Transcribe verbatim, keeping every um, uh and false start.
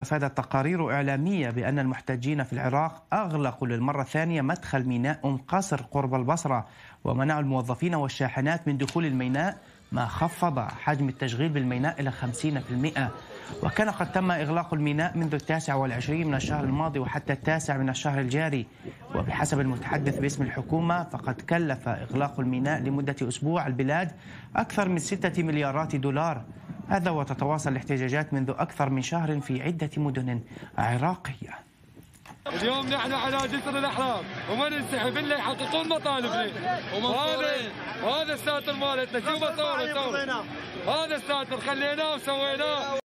أفادت تقارير إعلامية بأن المحتجين في العراق أغلقوا للمرة الثانية مدخل ميناء أم قصر قرب البصرة، ومنعوا الموظفين والشاحنات من دخول الميناء، ما خفض حجم التشغيل بالميناء إلى خمسين بالمئة. وكان قد تم إغلاق الميناء منذ التاسع والعشرين من الشهر الماضي وحتى التاسع من الشهر الجاري. وبحسب المتحدث باسم الحكومة فقد كلف إغلاق الميناء لمدة أسبوع البلاد أكثر من ستة مليارات دولار. هذا وتتواصل الاحتجاجات منذ أكثر من شهر في عدة مدن عراقية. اليوم نحن على جسر الأحرار وما ننسحب إلا يحققون مطالبنا، وهذا وهذا الساتر مالتنا، شو بصور هذا الساتر خليناه وسويناه.